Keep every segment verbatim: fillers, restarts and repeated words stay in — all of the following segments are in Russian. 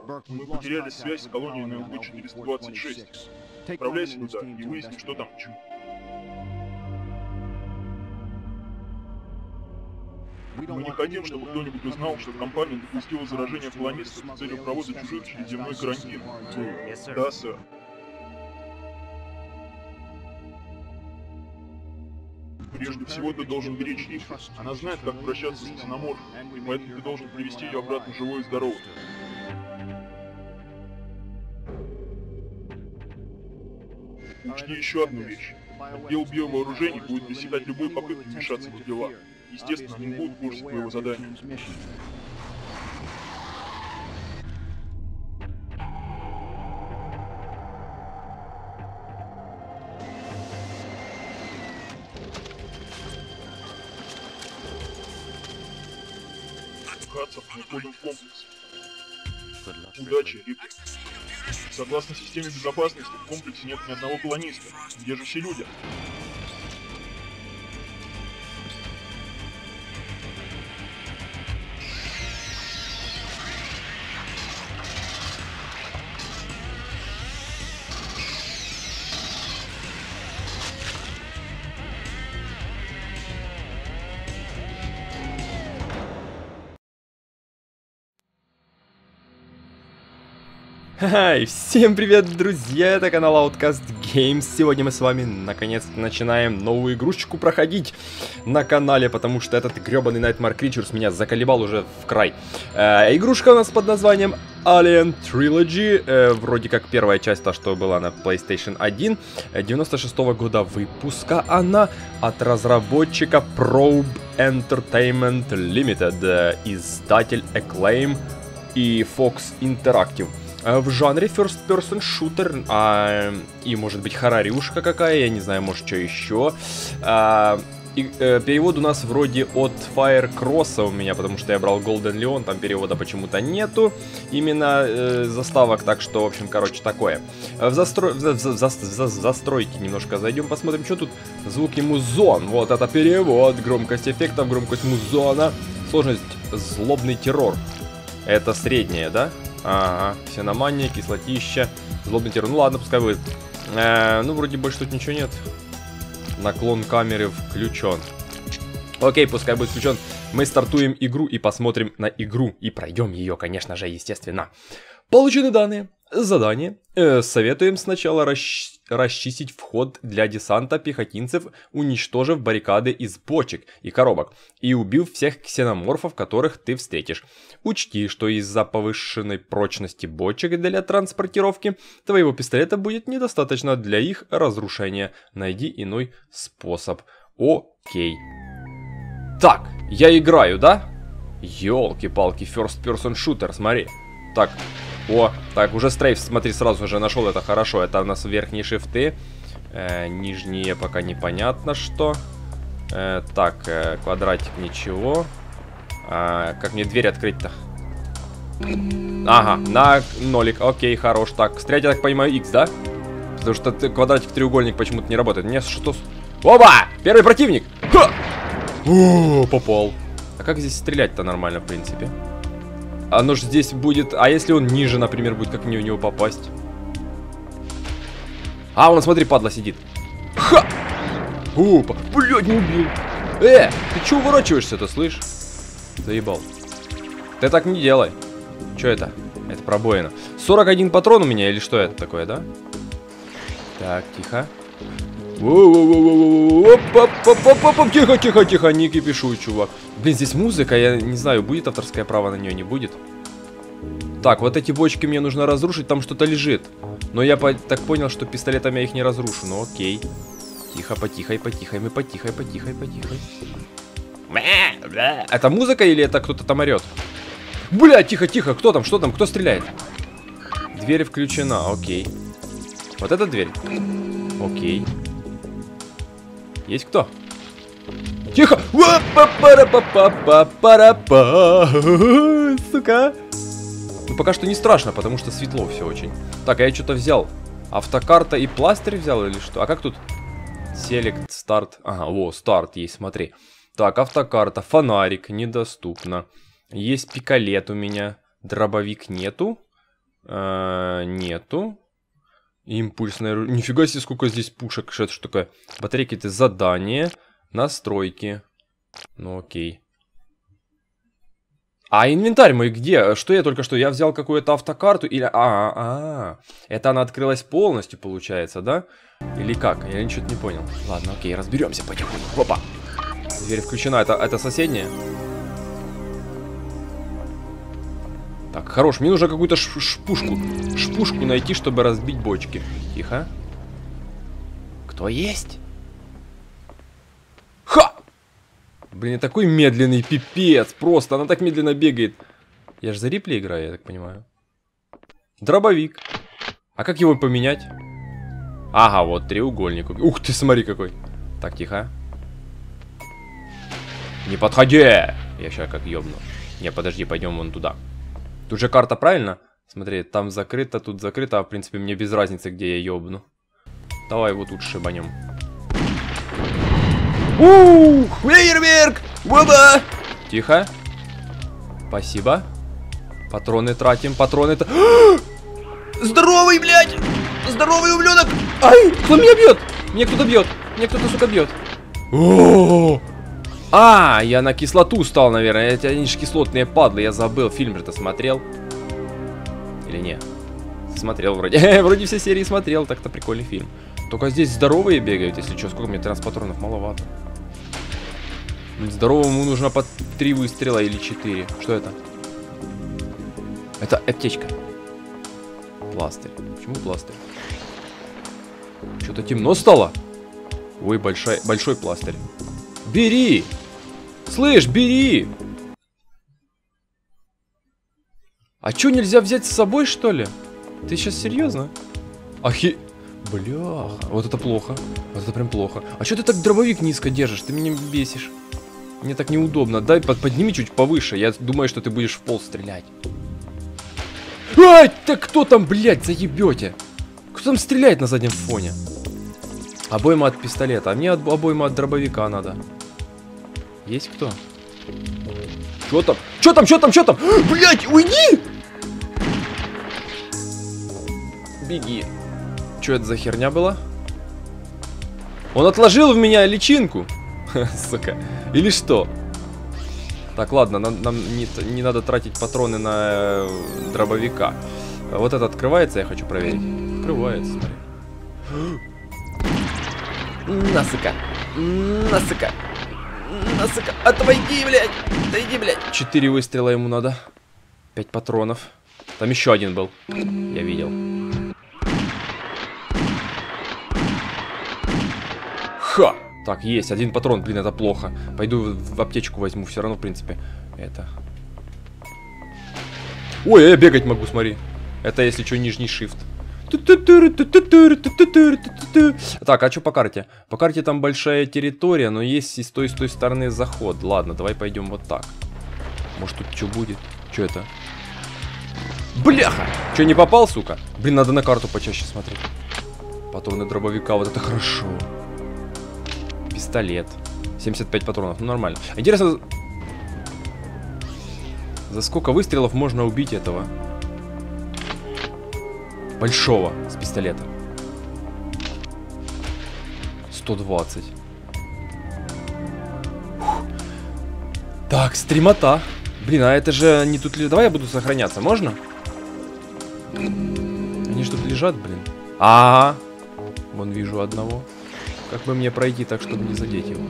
Мы потеряли связь с колонией на эл бэ четыреста двадцать шесть. Отправляйся туда и выясни, что там к чему. Мы не хотим, чтобы кто-нибудь узнал, что компания допустила заражение колонистов с целью провода чужих через земной карантин. Да, сэр. Прежде всего, ты должен беречь Рифу. Она знает, как обращаться с ксеноморфом, и поэтому ты должен привести ее обратно живой и здоровой. Учти еще одну вещь. Отдел биовооружений будет пресекать любые попытки вмешаться в их дела. Естественно, они будут в курсе твоего задания. Хадсон, мы входим в комплекс. Удачи, Рипли. Согласно системе безопасности, в комплексе нет ни одного колониста. Где же все люди? Хай, всем привет, друзья, это канал Outcast Games. Сегодня мы с вами наконец-то начинаем новую игрушечку проходить на канале, потому что этот гребаный Nightmare Creatures меня заколебал уже в край. Э, игрушка у нас под названием Alien Trilogy, э, вроде как первая часть, та, что была на PlayStation один, девяносто шестого года выпуска она, от разработчика Probe Entertainment Limited, э, издатель Acclaim и Fox Interactive. В жанре First Person Shooter, а, и может быть хоррорюшка какая, я не знаю, может что еще. А, и, э, перевод у нас вроде от Firecross у меня, потому что я брал Golden Leon, там перевода почему-то нету, именно э, заставок, так что, в общем, короче, такое. В, застро... в, за... в, за... в за... застройки немножко зайдем, посмотрим, что тут. Звуки музон, вот это перевод, громкость эффектов, громкость музона, сложность злобный террор. Это средняя, да? Ага, ксеномания, кислотища, злобный террор. Ну ладно, пускай будет. Э, ну, вроде больше тут ничего нет. Наклон камеры включен. Окей, пускай будет включен. Мы стартуем игру и посмотрим на игру. И пройдем ее, конечно же, естественно. Получены данные. Задание. Э, советуем сначала расч... расчистить вход для десанта пехотинцев, уничтожив баррикады из бочек и коробок и убив всех ксеноморфов, которых ты встретишь. Учти, что из-за повышенной прочности бочек для транспортировки твоего пистолета будет недостаточно для их разрушения. Найди иной способ. Окей. Так, я играю, да? Ёлки-палки, first person shooter, смотри. Так. О, так, уже стрейф, смотри, сразу же нашел, это хорошо. Это у нас верхние шифты, э, нижние пока непонятно что. э, Так, э, квадратик, ничего. а, Как мне дверь открыть-то? Ага, на нолик, окей, хорош. Так, стрелять, я так понимаю, X, да? Потому что квадратик, треугольник почему-то не работает. Мне что... Оба! Первый противник! Ха! О, попал. А как здесь стрелять-то нормально, в принципе? Оно же здесь будет... А если он ниже, например, будет, как мне в него попасть? А, он, смотри, падла сидит. Ха! Опа! Блядь, не убил. Э, ты че уворачиваешься-то, слышь? Заебал. Ты так не делай. Че это? Это пробоина. сорок один патрон у меня, или что это такое, да? Так, тихо. Тихо, тихо, тихо, не кипишуй, чувак. Блин, здесь музыка, я не знаю, будет авторское право на нее, не будет. Так, вот эти бочки мне нужно разрушить, там что-то лежит. Но я по так понял, что пистолетом я их не разрушу, ну окей. Тихо, потихо, потихо, мы потихо, потихо, потихо. Это музыка или это кто-то там орет? Бля, тихо, тихо, кто там, что там, кто стреляет? Дверь включена, окей. Вот эта дверь? Окей. Есть кто? Тихо! Сука! Ну, пока что не страшно, потому что светло все очень. Так, а я что-то взял. Автокарта и пластырь взял или что? А как тут? Селект, старт. Ага, о, старт есть, смотри. Так, автокарта, фонарик, недоступно. Есть пикалет у меня. Дробовик нету. А, нету. Импульсное... Нифига себе, сколько здесь пушек. Что это что такое? Батарейки, это задание. Настройки. Ну окей. А инвентарь мой где? Что я только что? Я взял какую-то автокарту или... А, а, а, это она открылась полностью, получается, да? Или как? Я ничего не понял. Ладно, окей, разберемся потихоньку. Опа! Дверь включена. Это, это соседняя? Так, хорош. Мне нужно какую-то шпушку. Шпушку найти, чтобы разбить бочки. Тихо. Кто есть? Ха! Блин, такой медленный пипец. Просто она так медленно бегает. Я же за реплей играю, я так понимаю. Дробовик. А как его поменять? Ага, вот треугольник. Ух ты, смотри какой. Так, тихо. Не подходи! Я сейчас как ёбну. Не, подожди, пойдем вон туда. Тут же карта, правильно? Смотри, там закрыто, тут закрыто. А в принципе мне без разницы, где я ёбну. Давай вот тут шибанем. Ух, фейерверк! Оба! Тихо. Спасибо. Патроны тратим, патроны... Здоровый, блядь! Здоровый ублюдок! Ай, кто меня бьет? Меня кто-то бьет. Меня кто-то, сука, бьет. О! А, я на кислоту стал, наверное. Эти они же кислотные падлы. Я забыл. Фильм же-то смотрел. Или не? Смотрел вроде. Вроде все серии смотрел. Так-то прикольный фильм. Только здесь здоровые бегают, если что. Сколько мне? тринадцать патронов, маловато. Здоровому нужно по три выстрела или четыре. Что это? Это аптечка. Пластырь. Почему пластырь? Что-то темно стало. Ой, большой, большой пластырь. Бери! Слышь, бери! А чё, нельзя взять с собой, что ли? Ты сейчас серьезно? Ахи... Бля, вот это плохо. Вот это прям плохо. А чё ты так дробовик низко держишь? Ты меня бесишь. Мне так неудобно. Дай под, подними чуть повыше. Я думаю, что ты будешь в пол стрелять. Ай, да кто там, блядь, заебете? Кто там стреляет на заднем фоне? Обойма от пистолета. А мне от, обойма от дробовика надо. Есть кто? Чё там? Чё там? Чё там? Чё там? Блядь, уйди! Беги. Чё это за херня была? Он отложил в меня личинку. Сука. Или что? Так, ладно, нам, нам не, не надо тратить патроны на э, дробовика. Вот это открывается, я хочу проверить. Открывается, смотри. На, сука. На, сука. На, сука. Отойди, блядь. Отойди, блядь. Четыре выстрела ему надо. Пять патронов. Там еще один был. Я видел. Ха! Так, есть. Один патрон. Блин, это плохо. Пойду в аптечку возьму. Все равно, в принципе, это... Ой, я бегать могу, смотри. Это, если что, нижний shift. Так, а что по карте? По карте там большая территория, но есть и с той, и с той стороны заход. Ладно, давай пойдем вот так. Может, тут что будет? Что это? Бляха! Что, не попал, сука? Блин, надо на карту почаще смотреть. Патроны дробовика, вот это хорошо. Пистолет. семьдесят пять патронов, ну нормально. Интересно, за сколько выстрелов можно убить этого большого с пистолета? сто двадцать. Фух. Так, стримота. Блин, а это же не тут ли... Давай я буду сохраняться, можно? Они же тут лежат, блин. А, -а, -а. Вон вижу одного. Как бы мне пройти так, чтобы не задеть его?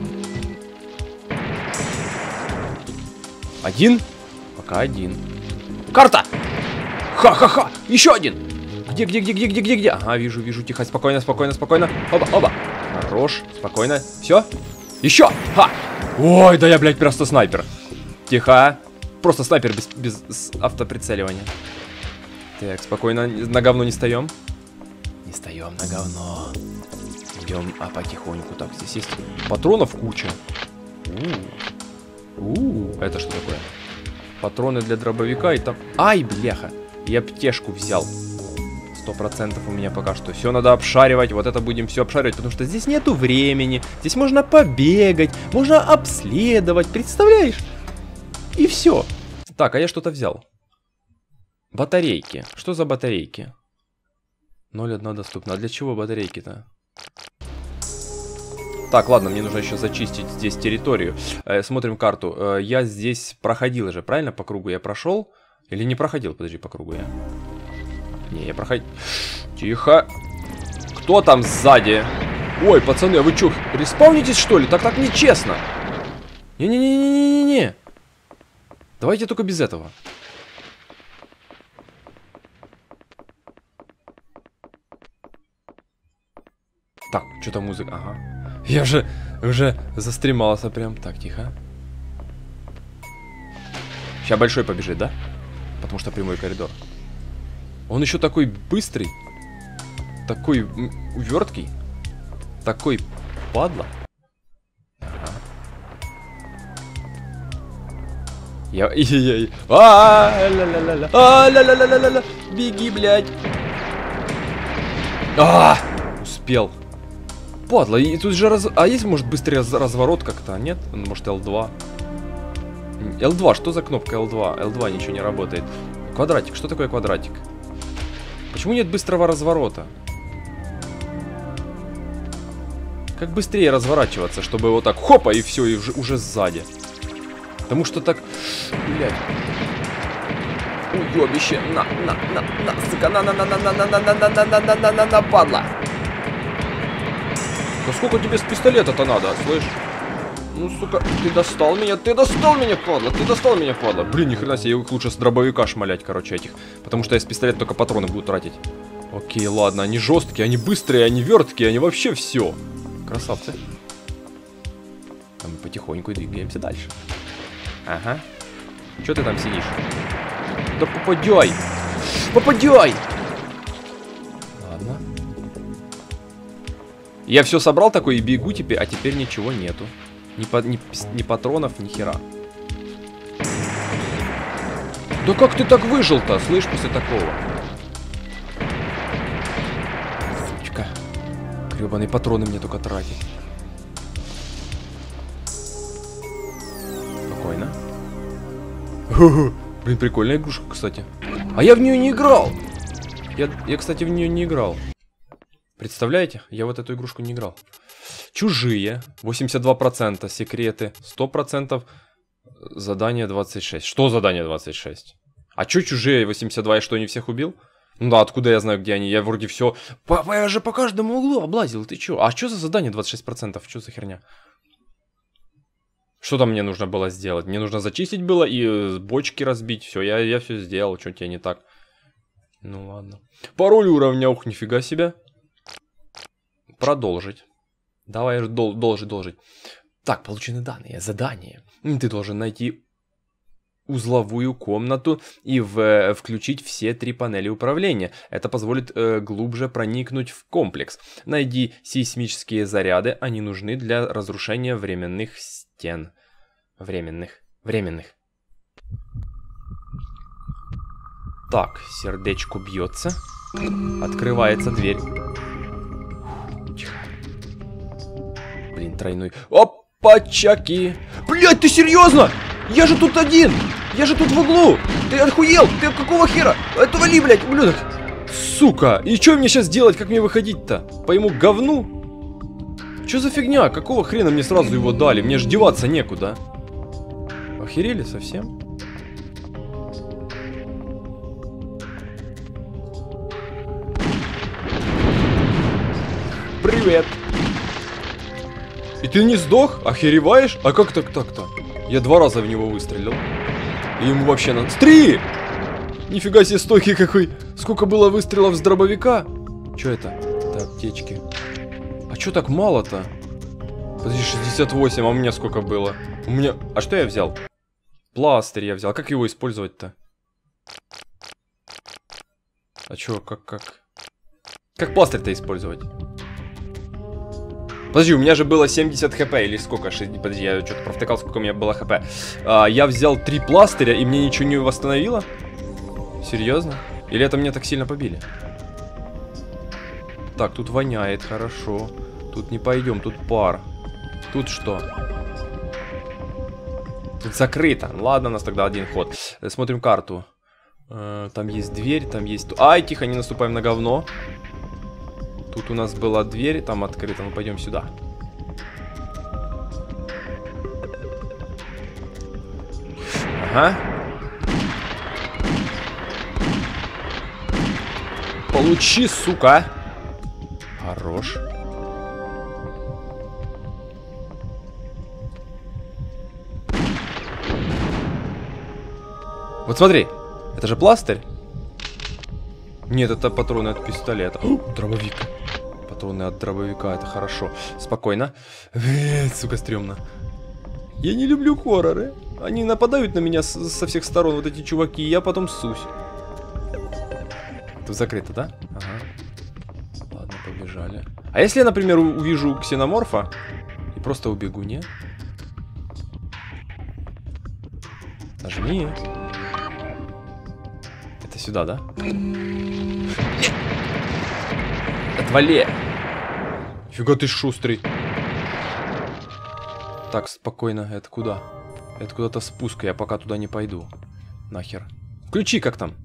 Один? Пока один. Карта! Ха-ха-ха! Еще один! Где, где, где, где, где, где, где? Ага, вижу, вижу, тихо, спокойно, спокойно, спокойно. Оба, оба. Хорош, спокойно. Все? Еще! Ха! Ой, да я, блядь, просто снайпер. Тихо. Просто снайпер без, без автоприцеливания. Так, спокойно, на говно не встаем. Не встаем на говно. Идем, а потихоньку. Так, здесь есть патронов куча. У -у -у. Это что такое? Патроны для дробовика и там... Ай, бляха. Я аптечку взял. Сто процентов у меня пока что. Все надо обшаривать. Вот это будем все обшаривать, потому что здесь нету времени. Здесь можно побегать, можно обследовать. Представляешь? И все. Так, а я что-то взял. Батарейки. Что за батарейки? ноль одна доступно. А для чего батарейки-то? Так, ладно, мне нужно еще зачистить здесь территорию. Э, смотрим карту. Э, я здесь проходил же, правильно? По кругу я прошел? Или не проходил? Подожди, по кругу я. Не, я проходил. Тихо. Кто там сзади? Ой, пацаны, а вы что, респаунитесь, что ли? Так так нечестно. Не-не-не-не-не-не-не. Давайте только без этого. Так, что-то музыка. Ага. Я же уже застремался прям. Так, тихо. Сейчас большой побежит, да? Потому что прямой коридор. Он еще такой быстрый. Такой уверткий. Такой падла. Ага. Я... Я... А, ля-ля-ля-ля. А, ля-ля-ля-ля-ля. Беги, блядь. А, успел. Падла, и тут же раз... А есть, может, быстрый раз... разворот как-то? Нет? Может, эл два? эл два, что за кнопка эл два? эл два ничего не работает. Квадратик, что такое квадратик? Почему нет быстрого разворота? Как быстрее разворачиваться, чтобы вот так хопа и все, и уже, уже сзади. Потому что так... Блядь. Уёбище. На, на, на, на, сука, на, на, на, на, на, на, на, на, на, на, на, на, на, на, падла. Да сколько тебе с пистолета-то надо, слышь? Ну, сука, ты достал меня, ты достал меня, падла, ты достал меня, падла. Блин, ни хрена себе, их лучше с дробовика шмалять, короче, этих. Потому что я с пистолета только патроны буду тратить. Окей, ладно, они жесткие, они быстрые, они верткие, они вообще все. Красавцы. А мы потихоньку двигаемся дальше. Ага. Че ты там сидишь? Да попадяй! Попадяй! Ладно. Я все собрал такой и бегу теперь, а теперь ничего нету. Ни, по, ни, ни патронов, ни хера. Да как ты так выжил-то, слышь, после такого? Сучка. Гребаные патроны мне только тратить. Спокойно. Блин, прикольная игрушка, кстати. А я в нее не играл. Я, я, кстати, в нее не играл. Представляете? Я вот эту игрушку не играл. Чужие. восемьдесят два процента. Секреты. сто процентов. Задание двадцать шесть. Что задание двадцать шесть? А чё чужие восемьдесят два? Я что, не всех убил? Ну да, откуда я знаю, где они? Я вроде все. Папа, я же по каждому углу облазил. Ты чё? А что за задание двадцать шесть процентов? Что за херня? Что там мне нужно было сделать? Мне нужно зачистить было и бочки разбить. Все, я, я все сделал. Что тебе не так? Ну ладно. Пароль уровня. Ух, нифига себе. Продолжить. Давай же дол должить, должить. Так, получены данные. Задание. Ты должен найти узловую комнату и в, включить все три панели управления. Это позволит э, глубже проникнуть в комплекс. Найди сейсмические заряды. Они нужны для разрушения временных стен. Временных. Временных. Так, сердечко бьется. Открывается дверь. Блин, тройной. Опачаки! Блять, ты серьезно? Я же тут один! Я же тут в углу! Ты охуел? Ты какого хера? Отвали, блядь, ублюдок! Сука! И что мне сейчас делать? Как мне выходить-то? По ему говну? Что за фигня? Какого хрена мне сразу его дали? Мне же деваться некуда. Охерели совсем? Привет! И ты не сдох? Охереваешь? А как так так-то? Я два раза в него выстрелил. И ему вообще надо... Стри! Нифига себе стойкий какой. Сколько было выстрелов с дробовика? Что это? Это аптечки. А что так мало-то? Подожди, шестьдесят восемь, а у меня сколько было? У меня... А что я взял? Пластырь я взял. Как его использовать-то? А чё, как, как? Как пластырь-то использовать? Подожди, у меня же было семьдесят хп, или сколько? Подожди, я что-то провтыкал, сколько у меня было хп. А, я взял три пластыря, и мне ничего не восстановило? Серьезно? Или это меня так сильно побили? Так, тут воняет, хорошо. Тут не пойдем, тут пар. Тут что? Тут закрыто. Ладно, у нас тогда один ход. Смотрим карту. Э, там есть дверь, там есть... Ай, тихо, не наступаем на говно. Тут у нас была дверь, там открыта. Мы пойдем сюда. Ага. Получи, сука. Хорош. Вот смотри, это же пластырь. Нет, это патроны от пистолета. О, дробовик. Патроны от дробовика, это хорошо. Спокойно. Э, сука, стрёмно. Я не люблю хорроры. Они нападают на меня с со всех сторон, вот эти чуваки, и я потом ссусь. Тут закрыто, да? Ага. Ладно, побежали. А если я, например, увижу ксеноморфа и просто убегу, не? Нажми. Это сюда, да? Отвали! Фига ты шустрый. Так, спокойно, это куда? Это куда-то спуск, я пока туда не пойду. Нахер. Ключи как там?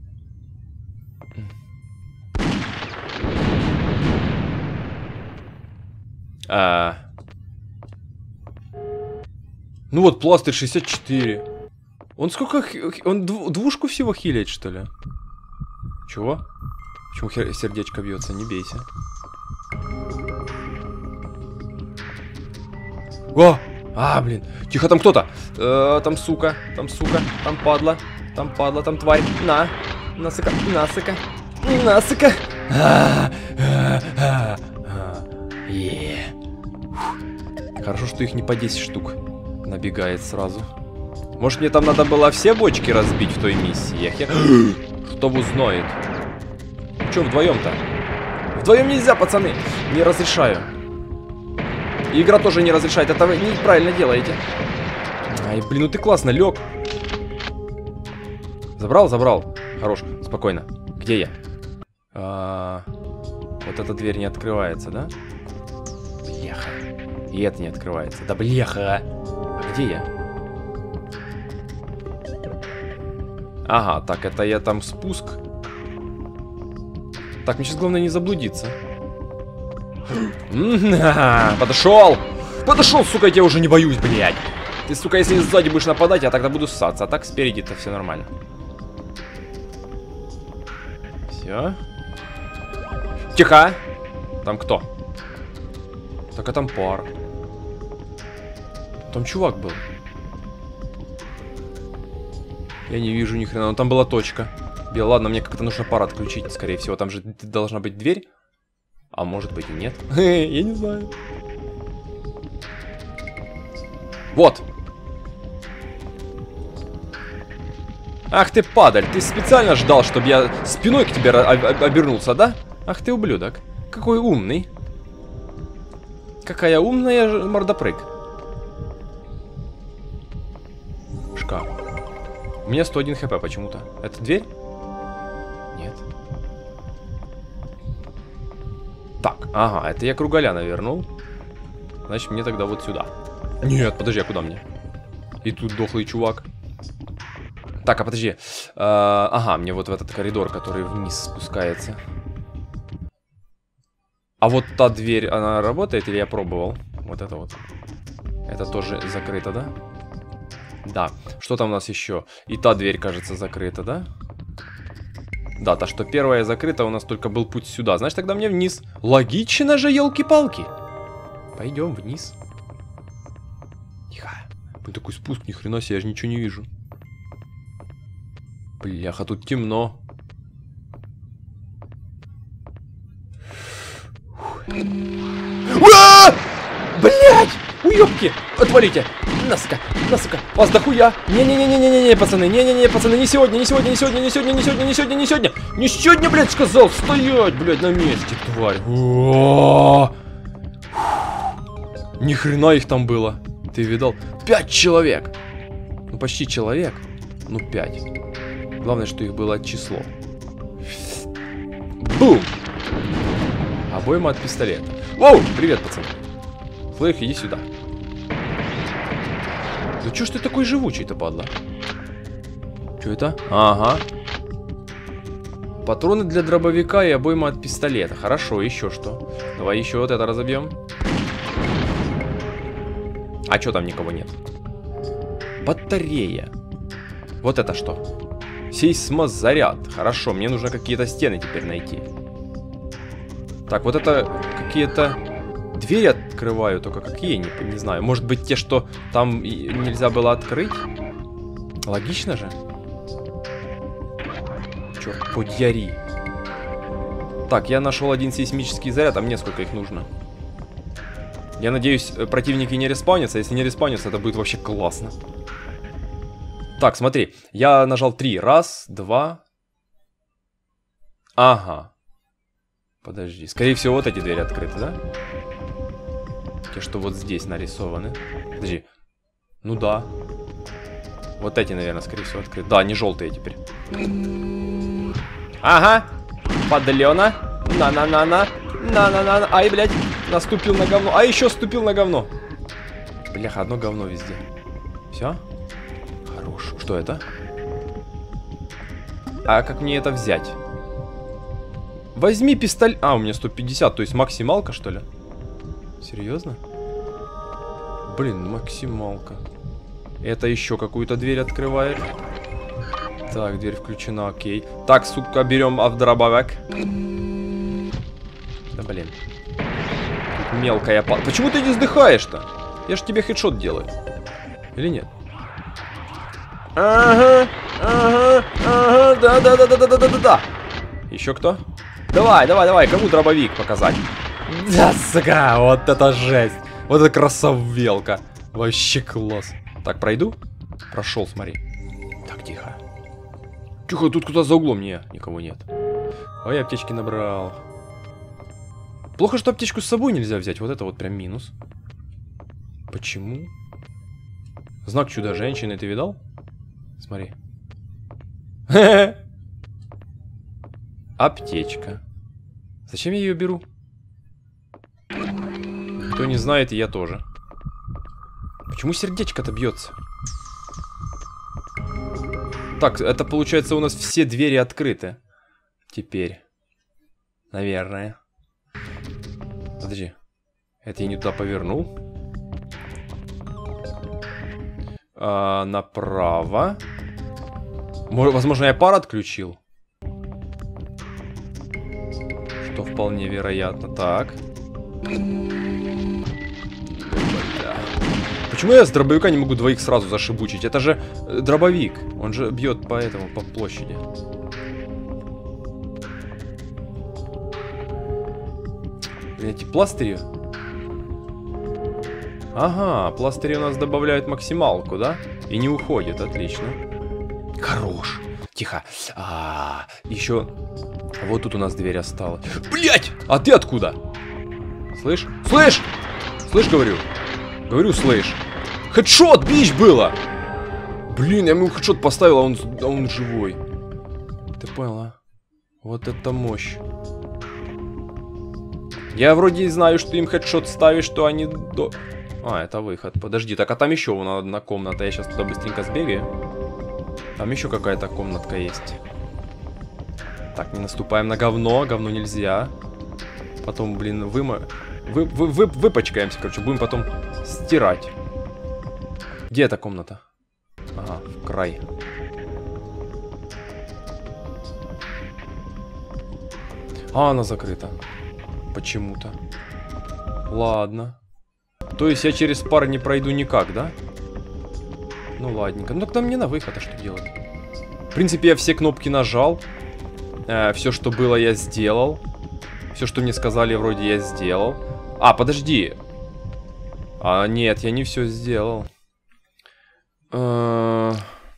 А... Ну вот, пластырь шестьдесят четыре. Он сколько... Он двушку всего хилит, что ли? Чего? Почему сердечко бьется? Не бейся. О! А, блин. Тихо, там кто-то. Э, там сука, там сука, там падла, там падла, там тварь. На. На, сука, на, сука. На, сука. Хорошо, что их не по десять штук набегает сразу. Может, мне там надо было все бочки разбить в той миссии? Я хер... Что узнает? Че вдвоем-то? Вдвоем нельзя, пацаны. Не разрешаю. Игра тоже не разрешает. Это вы неправильно делаете. Ай, блин, ну ты классно лег. Забрал, забрал. Хорош, спокойно. Где я? А, вот эта дверь не открывается, да? Бляха. И это не открывается. Да бляха. А где я? Ага, так, это я там спуск. Так, мне сейчас главное не заблудиться. Подошел! Подошел, сука, я тебя уже не боюсь, блядь. Ты, сука, если сзади будешь нападать, я тогда буду ссаться. А так спереди-то все нормально. Все. Тихо! Там кто? Так, а там пар. Там чувак был. Я не вижу ни хрена. Но там была точка. Бел, ладно, мне как-то нужно пар отключить, скорее всего. Там же должна быть дверь. А может быть и нет. Я не знаю. Вот. Ах ты падаль, ты специально ждал, чтобы я спиной к тебе обернулся, да? Ах ты ублюдок. Какой умный. Какая умная мордопрыг. Шкаф. У меня сто один хп почему-то. Это дверь? Нет. Так, ага, это я круголя навернул. Значит, мне тогда вот сюда. Нет, подожди, а куда мне? И тут дохлый чувак. Так, а подожди. А, ага, мне вот в этот коридор, который вниз спускается. А вот та дверь, она работает или я пробовал? Вот это вот. Это тоже закрыто, да? Да. Что там у нас еще? И та дверь, кажется, закрыта, да? Да, та, что первая закрыта, у нас только был путь сюда. Значит, тогда мне вниз. Логично же, елки-палки. Пойдем вниз. Тихо. Блин, такой спуск, ни хрена себе, я же ничего не вижу. Бляха, тут темно. Блять! Уёбки! Отвалите! На-сука! На-сука! Вас дохуя! Не-не-не-не-не-не, пацаны! Не-не-не, пацаны! Не сегодня, не сегодня, не сегодня, не сегодня, не сегодня, не сегодня, не сегодня! Не сегодня, блядь, сказал! Стоять, блядь, на месте, тварь! Ни хрена их там было! Ты видал? Пять человек! Ну, почти человек. Ну, пять. Главное, что их было число. Бум! Обойма от пистолета. Воу! Привет, пацаны! Флэйр, иди сюда. Да чё ж ты такой живучий-то, падла? Чё это? Ага. Патроны для дробовика и обойма от пистолета. Хорошо, еще что? Давай еще вот это разобьем. А что там никого нет? Батарея. Вот это что? Сейсмозаряд. Хорошо, мне нужно какие-то стены теперь найти. Так, вот это какие-то двери открываю, только какие, не, не знаю. Может быть, те, что там нельзя было открыть? Логично же. Черт, подъяри. Так, я нашел один сейсмический заряд, а мне сколько их нужно? Я надеюсь, противники не респаунятся. Если не респаунятся, это будет вообще классно. Так, смотри, я нажал три. Раз, два. Ага. Подожди. Скорее всего, вот эти двери открыты, да? Те, что вот здесь нарисованы. Подожди. Ну да. Вот эти, наверное, скорее всего, открыты. Да, не желтые теперь. Ага. Подлена. На-на-на-на. На-на-на-на. Ай, блядь. Наступил на говно. А еще ступил на говно. Бляха, одно говно везде. Все? Хорош. Что это? А как мне это взять? Возьми пистолет. А, у меня сто пятьдесят, то есть максималка, что ли? Серьезно? Блин, максималка. Это еще какую-то дверь открывает. Так, дверь включена, окей. Так, сука, берем авдробовик. Да блин. Тут мелкая пал. Почему ты не сдыхаешь-то? Я ж тебе хедшот делаю. Или нет? Ага, ага, ага, да-да-да-да-да-да-да-да. Еще кто? Давай, давай, давай, кому дробовик показать? Да, сука, вот это жесть. Вот это красавелка. Вообще класс. Так, пройду? Прошел, смотри. Так, тихо. Тихо, тут куда за углом? Не, никого нет. Ой, аптечки набрал. Плохо, что аптечку с собой нельзя взять. Вот это вот прям минус. Почему? Знак чудо-женщины, ты видал? Смотри. Аптечка. Зачем я ее беру? Кто не знает, и я тоже. Почему сердечко-то бьется? Так, это получается у нас все двери открыты. Теперь. Наверное. Подожди. Это я не туда повернул. А, направо. Возможно, я пар отключил. Что вполне вероятно. Так. Почему я с дробовика не могу двоих сразу зашибучить? Это же дробовик. Он же бьет по этому, по площади. Эти пластыри. Ага, пластыри у нас добавляют максималку, да? И не уходит, отлично. Хорош. Тихо. А, еще вот тут у нас дверь осталась. Блять! А ты откуда? Слышь? Слышь! Слышь, говорю. Говорю, слышь. Хедшот, бич, было! Блин, я ему хедшот поставил, а он, а он живой. Ты понял, а? Вот это мощь. Я вроде знаю, что им хедшот ставишь, что они до... А, это выход. Подожди, так а там еще вон одна комната. Я сейчас туда быстренько сбегаю. Там еще какая-то комнатка есть. Так, не наступаем на говно. Говно нельзя. Потом, блин, выма... Вы, вы, вы, выпачкаемся, короче. Будем потом стирать. Где эта комната? Ага, в край. А, она закрыта. Почему-то. Ладно. То есть я через пар не пройду никак, да? Ну ладненько. Ну тогда мне на выход, а что делать? В принципе, я все кнопки нажал. Э, все, что было, я сделал. Все, что мне сказали, вроде я сделал. А, подожди. А, нет, я не все сделал. Э-э-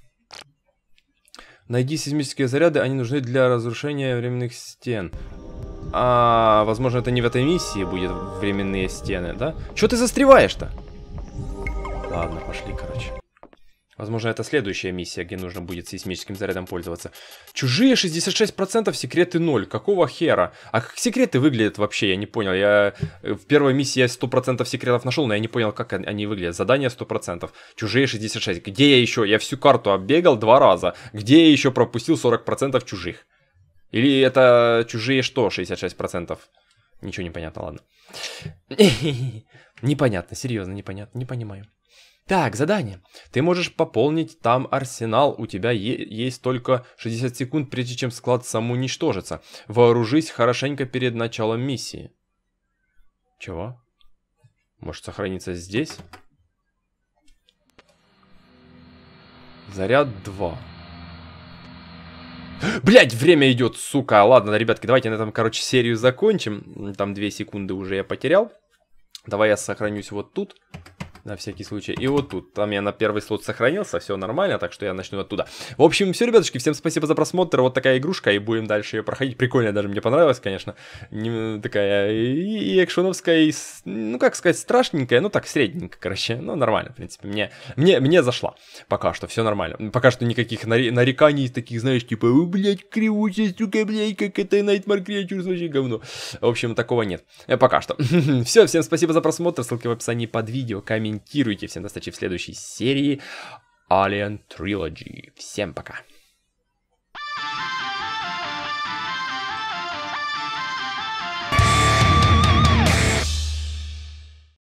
Найди сейсмические заряды, они нужны для разрушения временных стен. А, возможно, это не в этой миссии будет временные стены, да? Чё ты застреваешь-то? Ладно, пошли, короче. Возможно, это следующая миссия, где нужно будет сейсмическим зарядом пользоваться. Чужие шестьдесят шесть процентов, секреты ноль. Какого хера? А как секреты выглядят вообще? Я не понял. Я в первой миссии я сто процентов секретов нашел, но я не понял, как они выглядят. Задание сто процентов. Чужие шестьдесят шесть. Где я еще? Я всю карту оббегал два раза. Где я еще пропустил сорок процентов чужих? Или это чужие что, шестьдесят шесть процентов? Ничего не понятно, ладно. Непонятно, серьезно, непонятно, не понимаю. Так, задание. Ты можешь пополнить там арсенал. У тебя есть только шестьдесят секунд, прежде чем склад самоуничтожится. Вооружись хорошенько перед началом миссии. Чего? Может сохраниться здесь? Заряд два. Блять, время идет, сука. Ладно, ребятки, давайте на этом, короче, серию закончим. Там две секунды уже я потерял. Давай я сохранюсь вот тут. На всякий случай. И вот тут. Там я на первый слот сохранился. Все нормально, так что я начну оттуда. В общем, все, ребятушки, всем спасибо за просмотр. Вот такая игрушка. И будем дальше ее проходить. Прикольная, даже мне понравилась, конечно. Не, такая и, и экшоновская, и, ну, как сказать, страшненькая. Ну, так, средненькая, короче. Ну, нормально, в принципе. Мне, мне, мне зашла. Пока что, все нормально. Пока что никаких нареканий, таких, знаешь, типа, блять, кривучая, сука, блять, как это Nightmare Creatures, вообще говно. В общем, такого нет. Пока что. Все, всем спасибо за просмотр. Ссылки в описании под видео. Комментируйте. Всем до встречи в следующей серии Alien Trilogy. Всем пока.